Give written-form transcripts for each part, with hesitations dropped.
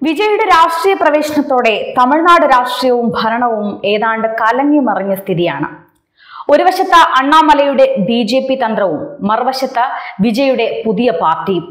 വിജയുടെ രാഷ്ട്രീയ പ്രവേശനത്തോടെ തമിഴ്നാട് രാഷ്ട്രീയവും ഭരണവും ഏതാണ്ട് കലങ്ങിമറിഞ്ഞ സ്ഥിതിയാണ്. ഒരു വശത്ത് അണ്ണാമലയുടെ ബി.ജെ.പി. തന്ത്രവും മറുവശത്ത് വിജയുടെ പുതിയ പാർട്ടിയും.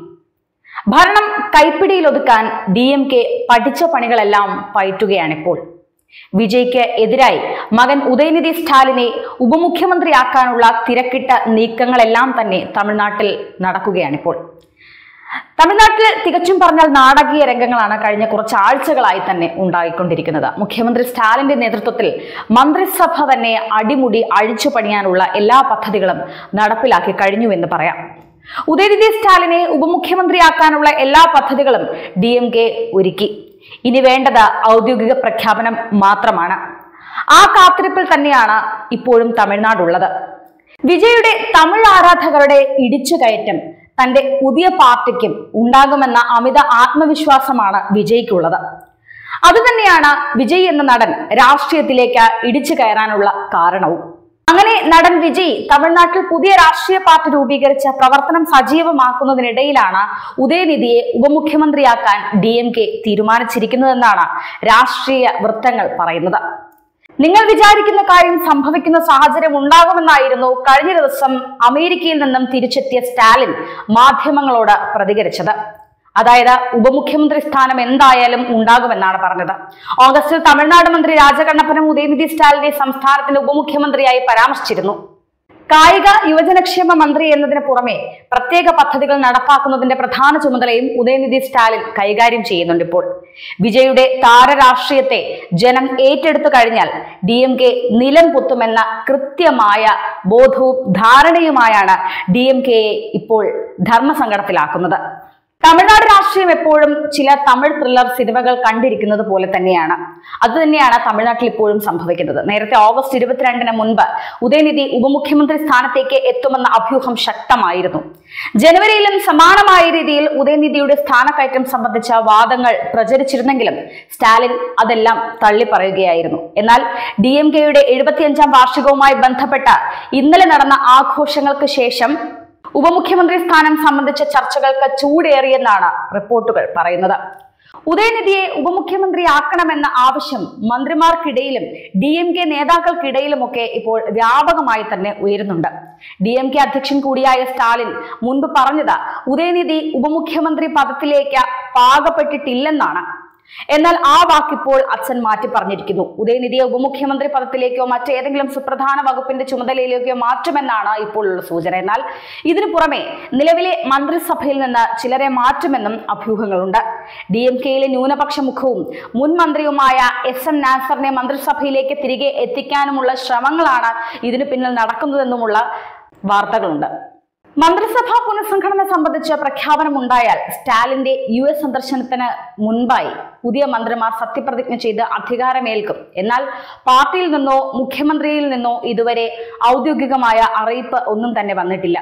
ഭരണം കൈപ്പിടിയിലൊതുക്കാൻ DMK പഠിച്ച പണികളെല്ലാം പയറ്റുകയാണിപ്പോൾ. വിജയ്ക്ക് എതിരായി മകൻ ഉദയനിധി സ്റ്റാലിനെ ഉപമുഖ്യമന്ത്രിയാക്കാനുള്ള തിരക്കിട്ട നീക്കങ്ങളെല്ലാം തന്നെ തമിഴ്നാട്ടിൽ നടക്കുകയാണിപ്പോൾ. തമിഴ്നാട്ടിൽ തികച്ചും പറഞ്ഞാൽ നാടകീയ രംഗങ്ങളാണ് കഴിഞ്ഞ കുറച്ച് ആഴ്ചകളായി തന്നെ ഉണ്ടായിക്കൊണ്ടിരിക്കുന്നത്. മുഖ്യമന്ത്രി സ്റ്റാലിന്റെ നേതൃത്വത്തിൽ മന്ത്രിസഭ തന്നെ അടിമുടി അഴിച്ചു പണിയാനുള്ള എല്ലാ പദ്ധതികളും നടപ്പിലാക്കി കഴിഞ്ഞുവെന്ന് പറയാം. ഉദയനിധി സ്റ്റാലിനെ ഉപമുഖ്യമന്ത്രിയാക്കാനുള്ള എല്ലാ പദ്ധതികളും DMK ഒരുക്കി. ഇനി വേണ്ടത് ഔദ്യോഗിക പ്രഖ്യാപനം മാത്രമാണ്. ആ കാത്തിരിപ്പിൽ തന്നെയാണ് ഇപ്പോഴും തമിഴ്നാടുള്ളത്. വിജയുടെ തമിഴ് ആരാധകരുടെ ഇടിച്ചുകയറ്റം തന്റെ പുതിയ പാർട്ടിക്കും ഉണ്ടാകുമെന്ന അമിത ആത്മവിശ്വാസമാണ് വിജയ്ക്കുള്ളത്. അതുതന്നെയാണ് വിജയ് എന്ന നടൻ രാഷ്ട്രീയത്തിലേക്ക് ഇടിച്ചു കയറാനുള്ള കാരണവും. അങ്ങനെ നടൻ വിജയ് തമിഴ്നാട്ടിൽ പുതിയ രാഷ്ട്രീയ പാർട്ടി രൂപീകരിച്ച പ്രവർത്തനം സജീവമാക്കുന്നതിനിടയിലാണ് ഉദയനിധിയെ ഉപമുഖ്യമന്ത്രിയാക്കാൻ DMK തീരുമാനിച്ചിരിക്കുന്നതെന്നാണ് രാഷ്ട്രീയ വൃത്തങ്ങൾ പറയുന്നത്. നിങ്ങൾ വിചാരിക്കുന്ന കാര്യം സംഭവിക്കുന്ന സാഹചര്യം ഉണ്ടാകുമെന്നായിരുന്നു കഴിഞ്ഞ ദിവസം അമേരിക്കയിൽ നിന്നും തിരിച്ചെത്തിയ സ്റ്റാലിൻ മാധ്യമങ്ങളോട് പ്രതികരിച്ചത്. അതായത് ഉപമുഖ്യമന്ത്രി സ്ഥാനം എന്തായാലും ഉണ്ടാകുമെന്നാണ് പറഞ്ഞത്. ഓഗസ്റ്റിൽ തമിഴ്നാട് മന്ത്രി രാജകണ്ണപ്പനും ഉദയനിധി സ്റ്റാലിനെ സംസ്ഥാനത്തിന്റെ ഉപമുഖ്യമന്ത്രിയായി പരാമർശിച്ചിരുന്നു. കായിക യുവജനക്ഷേമ മന്ത്രി എന്നതിന് പുറമെ പ്രത്യേക പദ്ധതികൾ നടപ്പാക്കുന്നതിന്റെ പ്രധാന ചുമതലയും ഉദയനിധി സ്റ്റാലിൻ കൈകാര്യം ചെയ്യുന്നുണ്ട്. ഇപ്പോൾ വിജയുടെ താരരാഷ്ട്രീയത്തെ ജനം ഏറ്റെടുത്തു കഴിഞ്ഞാൽ DMK നിലം പൊത്തുമെന്ന കൃത്യമായ ബോധവും ധാരണയുമായാണ് DMKയെ ഇപ്പോൾ ധർമ്മസങ്കടത്തിലാക്കുന്നത്. തമിഴ്നാട് രാഷ്ട്രീയം എപ്പോഴും ചില തമിഴ് ത്രില്ലർ സിനിമകൾ കണ്ടിരിക്കുന്നത് പോലെ തന്നെയാണ്. അതുതന്നെയാണ് തമിഴ്നാട്ടിൽ ഇപ്പോഴും സംഭവിക്കുന്നത്. നേരത്തെ ഓഗസ്റ്റ് 22-ന് മുൻപ് ഉദയനിധി ഉപമുഖ്യമന്ത്രി സ്ഥാനത്തേക്ക് എത്തുമെന്ന അഭ്യൂഹം ശക്തമായിരുന്നു. ജനുവരിയിലും സമാനമായ രീതിയിൽ ഉദയനിധിയുടെ സ്ഥാനക്കയറ്റം സംബന്ധിച്ച വാദങ്ങൾ പ്രചരിച്ചിരുന്നെങ്കിലും സ്റ്റാലിൻ അതെല്ലാം തള്ളിപ്പറയുകയായിരുന്നു. എന്നാൽ DMKയുടെ 75-ാം വാർഷികവുമായി ബന്ധപ്പെട്ട് ഇന്നലെ നടന്ന ആഘോഷങ്ങൾക്ക് ശേഷം ഉപമുഖ്യമന്ത്രി സ്ഥാനം സംബന്ധിച്ച ചർച്ചകൾക്ക് ചൂടേറിയെന്നാണ് റിപ്പോർട്ടുകൾ പറയുന്നത്. ഉദയനിധിയെ ഉപമുഖ്യമന്ത്രിയാക്കണമെന്ന ആവശ്യം മന്ത്രിമാർക്കിടയിലും DMK നേതാക്കൾക്കിടയിലുമൊക്കെ ഇപ്പോൾ വ്യാപകമായി തന്നെ ഉയരുന്നുണ്ട്. DMK അധ്യക്ഷൻ കൂടിയായ സ്റ്റാലിൻ മുൻപ് പറഞ്ഞത് ഉദയനിധി ഉപമുഖ്യമന്ത്രി പദത്തിലേക്ക് പാകപ്പെട്ടിട്ടില്ലെന്നാണ്. എന്നാൽ ആ വാക്കിപ്പോൾ അച്ഛൻ മാറ്റി പറഞ്ഞിരിക്കുന്നു. ഉദയനിധിയെ ഉപമുഖ്യമന്ത്രി പദത്തിലേക്കോ മറ്റേതെങ്കിലും സുപ്രധാന വകുപ്പിന്റെ ചുമതലയിലേക്കോ മാറ്റുമെന്നാണ് ഇപ്പോഴുള്ള സൂചന. എന്നാൽ ഇതിനു പുറമെ നിലവിലെ മന്ത്രിസഭയിൽ നിന്ന് ചിലരെ മാറ്റുമെന്നും അഭ്യൂഹങ്ങളുണ്ട്. DMKയിലെ ന്യൂനപക്ഷ മുഖവും മുൻ മന്ത്രിയുമായ SM നാസറിനെ മന്ത്രിസഭയിലേക്ക് തിരികെ എത്തിക്കാനുമുള്ള ശ്രമങ്ങളാണ് ഇതിനു പിന്നിൽ നടക്കുന്നതെന്നുമുള്ള വാർത്തകളുണ്ട്. മന്ത്രിസഭാ പുനഃസംഘടന സംബന്ധിച്ച പ്രഖ്യാപനമുണ്ടായാൽ സ്റ്റാലിന്റെ US സന്ദർശനത്തിന് മുൻപായി പുതിയ മന്ത്രിമാർ സത്യപ്രതിജ്ഞ ചെയ്ത് അധികാരമേൽക്കും. എന്നാൽ പാർട്ടിയിൽ നിന്നോ മുഖ്യമന്ത്രിയിൽ നിന്നോ ഇതുവരെ ഔദ്യോഗികമായ അറിയിപ്പ് ഒന്നും തന്നെ വന്നിട്ടില്ല.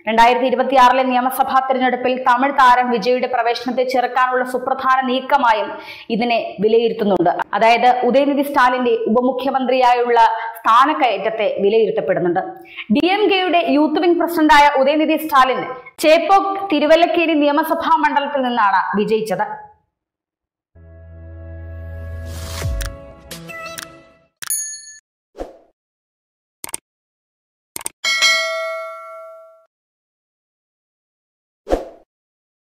2026-ലെ നിയമസഭാ തിരഞ്ഞെടുപ്പിൽ തമിഴ് താരം വിജയുടെ പ്രവേശനത്തെ ചെറുക്കാനുള്ള സുപ്രധാന നീക്കമായും ഇതിനെ വിലയിരുത്തുന്നുണ്ട്. അതായത് ഉദയനിധി സ്റ്റാലിന്റെ ഉപമുഖ്യമന്ത്രിയായുള്ള സ്ഥാനക്കയറ്റത്തെ വിലയിരുത്തപ്പെടുന്നുണ്ട്. DMKയുടെ യൂത്ത് വിംഗ് പ്രസിഡന്റായ ഉദയനിധി സ്റ്റാലിൻ ചേപ്പോക്ക് തിരുവല്ലക്കേരി നിയമസഭാ മണ്ഡലത്തിൽ നിന്നാണ് വിജയിച്ചത്.